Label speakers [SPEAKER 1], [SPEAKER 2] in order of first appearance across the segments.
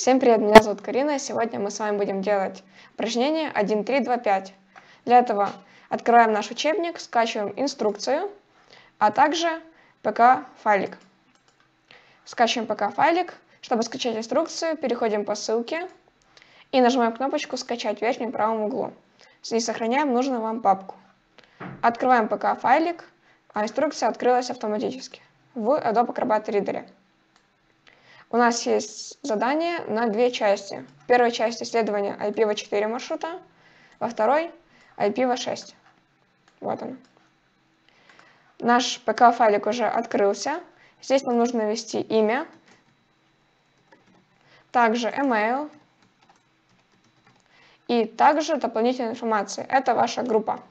[SPEAKER 1] Всем привет, меня зовут Карина, и сегодня мы с вами будем делать упражнение 1.3.2.5. Для этого открываем наш учебник, скачиваем инструкцию, а также ПК-файлик. Скачиваем ПК-файлик. Чтобы скачать инструкцию, переходим по ссылке и нажимаем кнопочку «Скачать» в верхнем правом углу. И сохраняем нужную вам папку. Открываем ПК-файлик, а инструкция открылась автоматически в Adobe Acrobat Reader. У нас есть задание на две части. В первой части исследования IPv4 маршрута, во второй IPv6. Вот он. Наш ПК-файлик уже открылся. Здесь нам нужно ввести имя, также email и также дополнительная информация. Это ваша группа.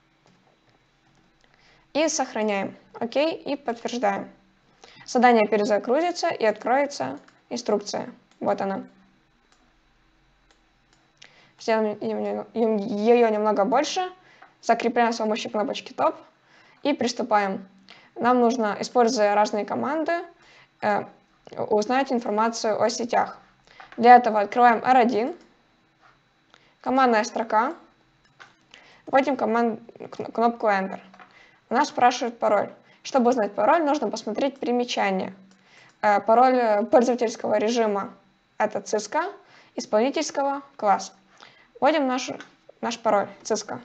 [SPEAKER 1] И сохраняем. Окей, и подтверждаем. Задание перезагрузится и откроется инструкция. Вот она. Сделаем ее немного больше. Закрепляем с помощью кнопочки Top и приступаем. Нам нужно, используя разные команды, узнать информацию о сетях. Для этого открываем R1, командная строка, вводим кнопку Enter. Нас спрашивает пароль. Чтобы узнать пароль, нужно посмотреть примечание. Пароль пользовательского режима – это Cisco, исполнительского – класс. Вводим наш пароль Cisco.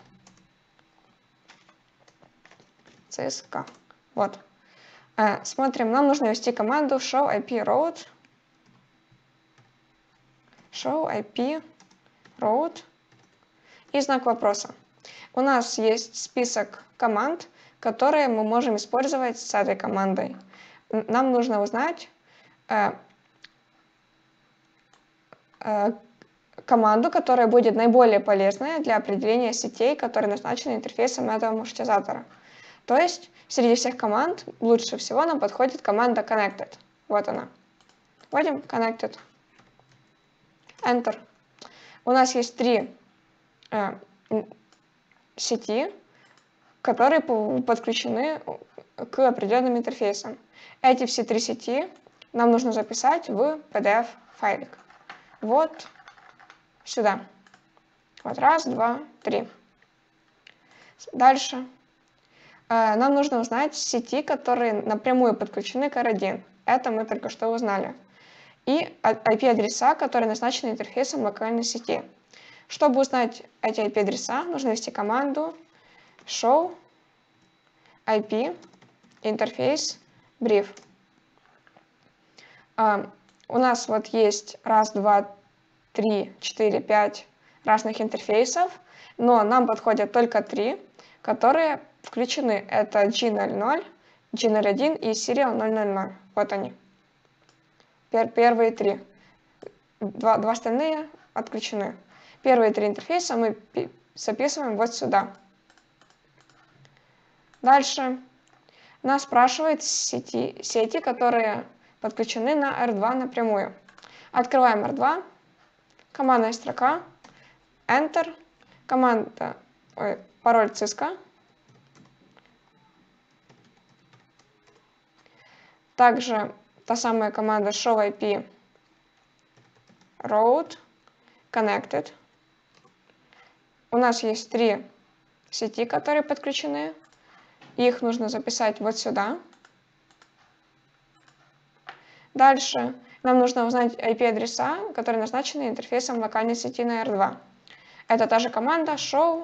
[SPEAKER 1] Cisco. Вот. Смотрим, нам нужно ввести команду show IP route. Show IP route. И знак вопроса. У нас есть список команд, которые мы можем использовать с этой командой. Нам нужно узнать команду, которая будет наиболее полезная для определения сетей, которые назначены интерфейсом этого маршрутизатора. То есть среди всех команд лучше всего нам подходит команда connected. Вот она. Вводим connected. Enter. У нас есть три сети, которые подключены к определенным интерфейсам. Эти все три сети нам нужно записать в PDF-файлик. Вот сюда. Вот раз, два, три. Дальше. Нам нужно узнать сети, которые напрямую подключены к R1. Это мы только что узнали. И IP-адреса, которые назначены интерфейсом локальной сети. Чтобы узнать эти IP-адреса, нужно ввести команду show IP interface brief. У нас вот есть раз, два, 3, 4, 5 разных интерфейсов, но нам подходят только 3, которые включены. Это G00, G01 и Serial 000. Вот они. Первые 3. Два остальные отключены. Первые 3 интерфейса мы записываем вот сюда. Дальше нас спрашивают сети, которые подключены на R2 напрямую. Открываем R2. Командная строка, Enter, пароль Cisco, также та самая команда show IP route connected. У нас есть 3 сети, которые подключены. Их нужно записать вот сюда. Дальше нам нужно узнать IP-адреса, которые назначены интерфейсом локальной сети на R2. Это та же команда show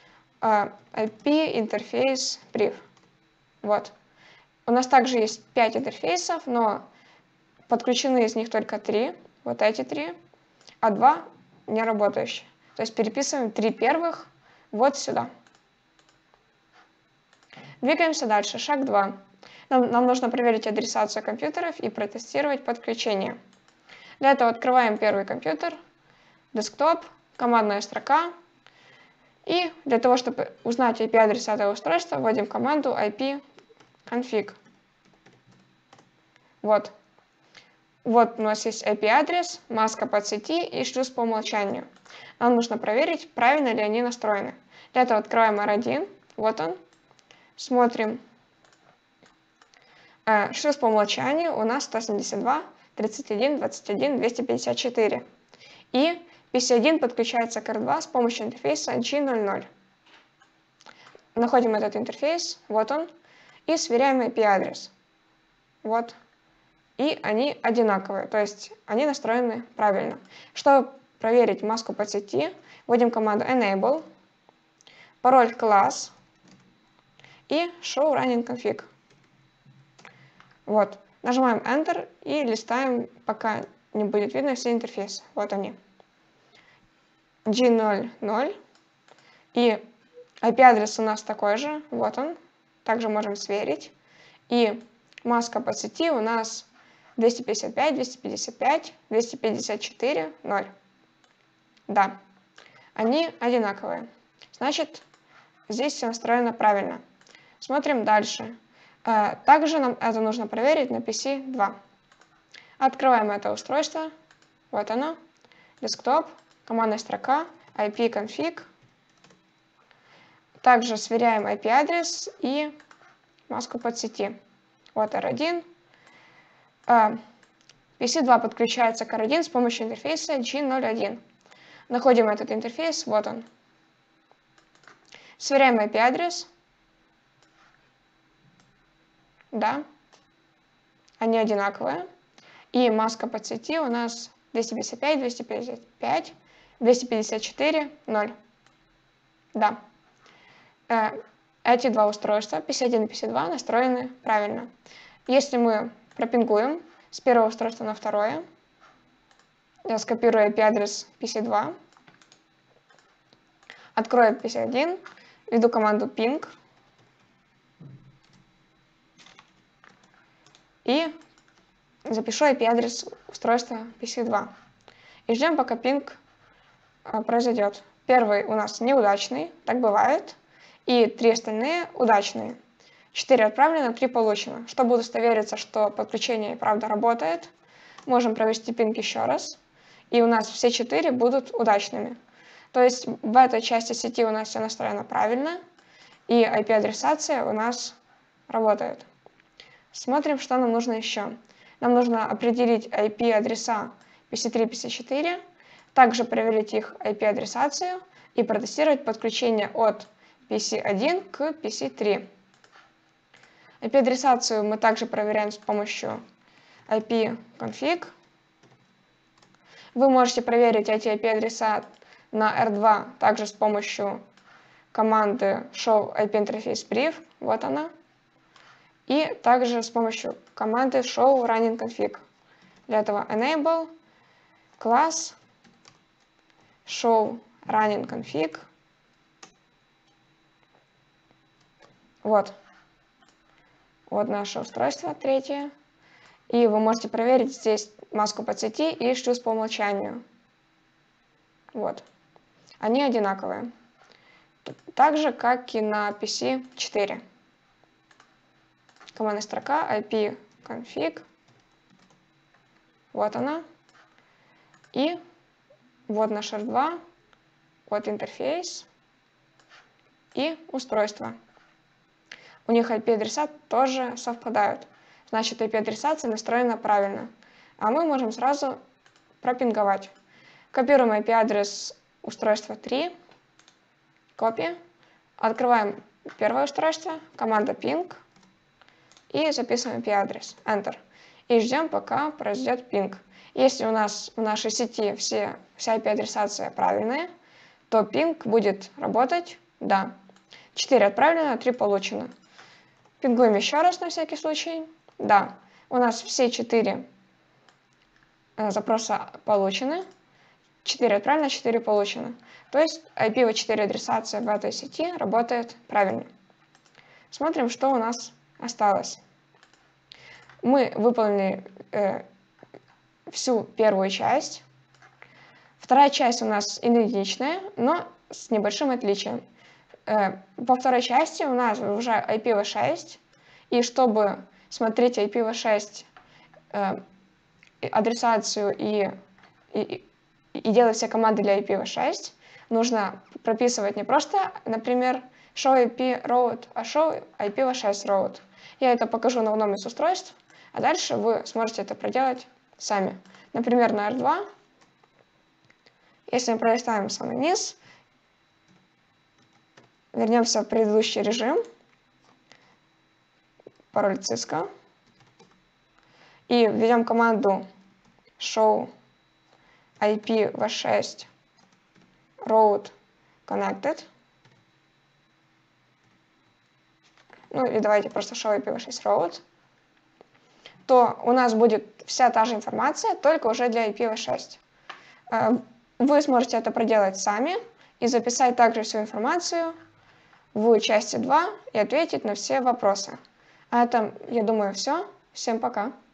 [SPEAKER 1] IP interface brief. Вот. У нас также есть 5 интерфейсов, но подключены из них только 3, вот эти 3, а 2 не работающие. То есть переписываем 3 первых вот сюда. Двигаемся дальше. Шаг 2. Нам нужно проверить адресацию компьютеров и протестировать подключение. Для этого открываем первый компьютер, десктоп, командная строка. И для того, чтобы узнать IP-адрес этого устройства, вводим команду ipconfig. Вот. Вот у нас есть IP-адрес, маска под сети и шлюз по умолчанию. Нам нужно проверить, правильно ли они настроены. Для этого открываем R1. Вот он. Смотрим. Шлюз по умолчанию у нас 172 31, 21, 254. И PC1 подключается к R2 с помощью интерфейса G00. Находим этот интерфейс, вот он, и сверяем IP-адрес. Вот. И они одинаковые, то есть они настроены правильно. Чтобы проверить маску по сети, вводим команду enable, пароль класс и show running config. Вот. Нажимаем Enter и листаем, пока не будет видно все интерфейсы. Вот они. G00. И IP-адрес у нас такой же. Вот он. Также можем сверить. И маска по сети у нас 255, 255, 254, 0. Да, они одинаковые. Значит, здесь все настроено правильно. Смотрим дальше. Также нам это нужно проверить на PC2. Открываем это устройство. Вот оно. Десктоп, командная строка, IP-config. Также сверяем IP-адрес и маску под сети. Вот R1. PC2 подключается к R1 с помощью интерфейса G01. Находим этот интерфейс, вот он. Сверяем IP-адрес. Да, они одинаковые. И маска под сети у нас 255, 255, 254, 0. Да. Эти два устройства, PC1 и PC2, настроены правильно. Если мы пропингуем с первого устройства на второе, я скопирую IP-адрес PC2, открою PC1, введу команду ping и запишу IP-адрес устройства PC2. И ждем, пока ping произойдет. Первый у нас неудачный, так бывает, и 3 остальные удачные. 4 отправлено, 3 получено. Чтобы удостовериться, что подключение правда работает, можем провести ping еще раз, и у нас все 4 будут удачными. То есть в этой части сети у нас все настроено правильно, и IP-адресация у нас работает. Смотрим, что нам нужно еще. Нам нужно определить IP-адреса PC3 и PC4, также проверить их IP-адресацию и протестировать подключение от PC1 к PC3. IP-адресацию мы также проверяем с помощью IP-config. Вы можете проверить эти IP-адреса на R2 также с помощью команды show IP-interface brief, вот она, и также с помощью команды show running config. Для этого enable class show running config. Вот. Вот наше устройство, третье. И вы можете проверить здесь маску под сети и шлюз по умолчанию. Вот. Они одинаковые. Так же, как и на PC4. Командная строка IP-config. Вот она. И вот наш R2. Вот интерфейс. И устройство. У них IP-адреса тоже совпадают. Значит, IP-адресация настроена правильно. А мы можем сразу пропинговать. Копируем IP-адрес устройства 3. Копия. Открываем первое устройство. Команда ping. И записываем IP-адрес. Enter. И ждем, пока произойдет ping. Если у нас в нашей сети вся IP-адресация правильная, то ping будет работать. Да. 4 отправлено, 3 получено. Пингуем еще раз на всякий случай. Да, у нас все 4 запроса получены. 4 отправлено, 4 получено. То есть IPv4 адресация в этой сети работает правильно. Смотрим, что у нас осталось. Мы выполнили всю первую часть. Вторая часть у нас идентичная, но с небольшим отличием. Во второй части у нас уже IPv6, и чтобы смотреть IPv6 адресацию и делать все команды для IPv6, нужно прописывать не просто, например, show IP route, а show IPv6 route. Я это покажу на одном из устройств, а дальше вы сможете это проделать сами. Например, на R2, если мы пролистаем самый низ, вернемся в предыдущий режим, пароль Cisco, и введем команду show IPv6 route connected. Ну или давайте просто show IPv6 route, то у нас будет вся та же информация, только уже для IPv6. Вы сможете это проделать сами и записать также всю информацию в части 2 и ответить на все вопросы. А это, я думаю, все. Всем пока.